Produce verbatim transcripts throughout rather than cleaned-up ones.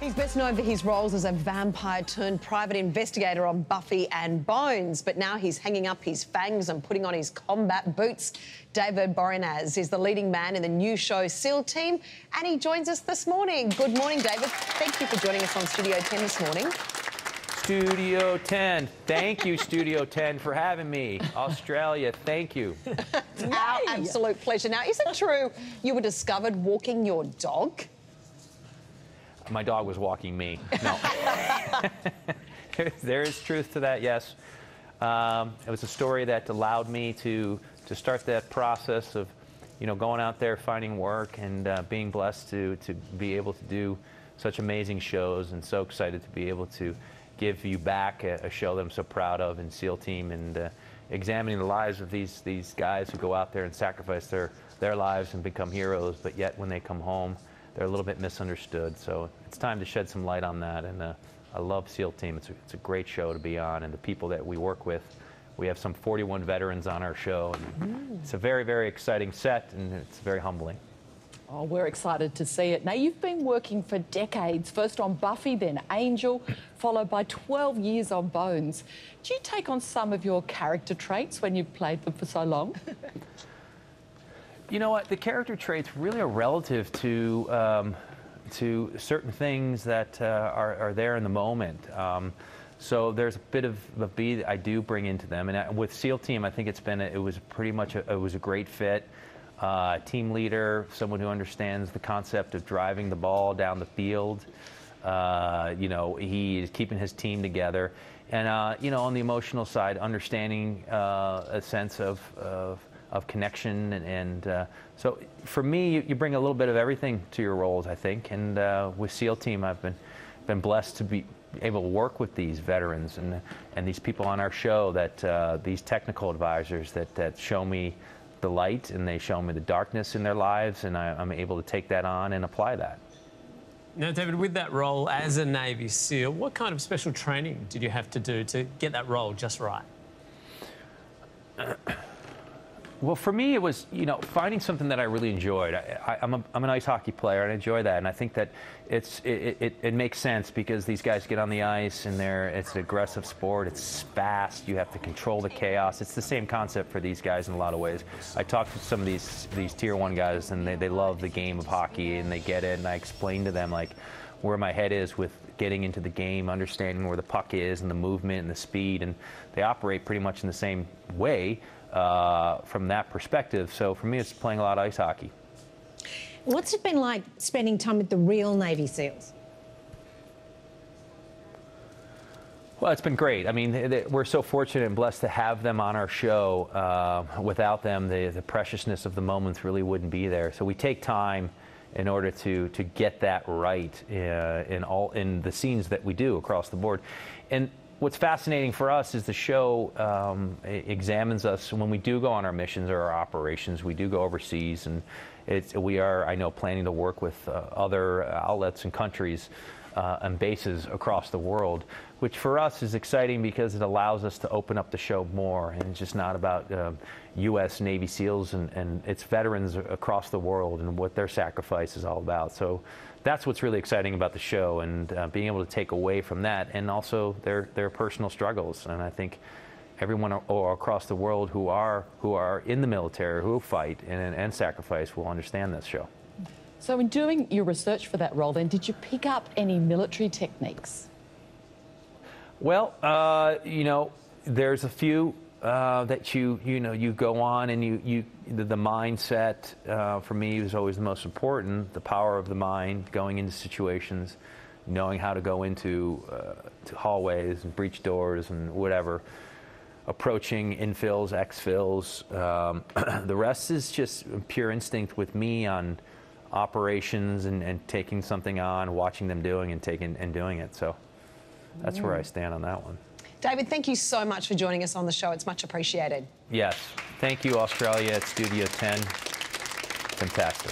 He's best known for his roles as a vampire turned private investigator on Buffy and Bones, but now he's hanging up his fangs and putting on his combat boots. David Boreanaz is the leading man in the new show SEAL Team, and he joins us this morning. Good morning, David. Thank you for joining us on Studio ten this morning. Studio ten. Thank you, Studio ten, for having me. Australia, thank you. Our absolute pleasure. Now, is it true you were discovered walking your dog? My dog was walking me. No. There is truth to that, yes. Um, it was a story that allowed me to, to start that process of, you know, going out there, finding work, and uh, being blessed to, to be able to do such amazing shows, and so excited to be able to give you back a, a show that I'm so proud of in SEAL Team, and uh, examining the lives of these, these guys who go out there and sacrifice their, their lives and become heroes, but yet when they come home, they're a little bit misunderstood. So it's time to shed some light on that, and uh, I love SEAL Team. It's a, it's a great show to be on, and the people that we work with. We have some forty-one veterans on our show. And it's a very, very exciting set, and it's very humbling. Oh, we're excited to see it. Now, you've been working for decades, first on Buffy, then Angel, followed by twelve years on Bones. Do you take on some of your character traits when you've played them for so long? You know what? The character traits really are relative to um, to certain things that uh, are, are there in the moment. Um, so there's a bit of a B that I do bring into them, and I, with SEAL Team, I think it's been a, it was pretty much a, it was a great fit. Uh, team leader, someone who understands the concept of driving the ball down the field. Uh, you know, he is keeping his team together, and uh, you know, on the emotional side, understanding uh, a sense of, of of connection, and, and uh, so for me, you, you bring a little bit of everything to your roles, I think. And uh, with SEAL Team, I've been been blessed to be able to work with these veterans and and these people on our show, that uh, these technical advisors that that show me the light, and they show me the darkness in their lives, and I, I'm able to take that on and apply that. Now, David, with that role as a Navy SEAL, what kind of special training did you have to do to get that role just right? Well, for me, it was, you know, finding something that I really enjoyed. I, I, I'm, a, I'm an ice hockey player, and I enjoy that. And I think that it's it, it, it makes sense, because these guys get on the ice, and they're it's an aggressive sport. It's fast. You have to control the chaos. It's the same concept for these guys in a lot of ways. I talked to some of these these tier one guys, and they, they love the game of hockey, and they get it. And I explain to them, like, where my head is with getting into the game, understanding where the puck is, and the movement and the speed, and they operate pretty much in the same way. Uh, from that perspective. So for me, it's playing a lot of ice hockey. What's it been like spending time with the real Navy SEALs? Well, it's been great. I mean, we're so fortunate and blessed to have them on our show. Uh, without them, the, the preciousness of the moments really wouldn't be there. So we take time in order to to get that right uh, in all in the scenes that we do across the board. And what's fascinating for us is the show um, examines us when we do go on our missions or our operations. We do go overseas, and it's, we are, I know, planning to work with uh, other outlets and countries uh, and bases across the world, which for us is exciting because it allows us to open up the show more. And it's just not about uh, U S Navy SEALs, and, and it's veterans across the world and what their sacrifice is all about. So that's what's really exciting about the show, and uh, being able to take away from that, and also their their personal struggles. And I think everyone all across the world who are who are in the military, who fight and, and sacrifice, will understand this show. So in doing your research for that role, then, did you pick up any military techniques? Well, uh, you know, there's a few uh, that you you know you go on, and you you the, the mindset uh, for me was always the most important. The power of the mind, going into situations, knowing how to go into uh, to hallways and breach doors and whatever, approaching infills, exfills. Um, the rest is just pure instinct with me on operations, and, and taking something on, watching them doing and taking and doing it. So that's where I stand on that one. David, thank you so much for joining us on the show. It's much appreciated. Yes. Thank you, Australia, at Studio ten. Fantastic.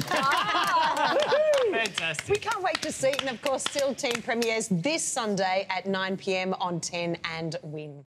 Fantastic. We can't wait to see it. And, of course, SEAL Team premieres this Sunday at nine p m on ten and Win.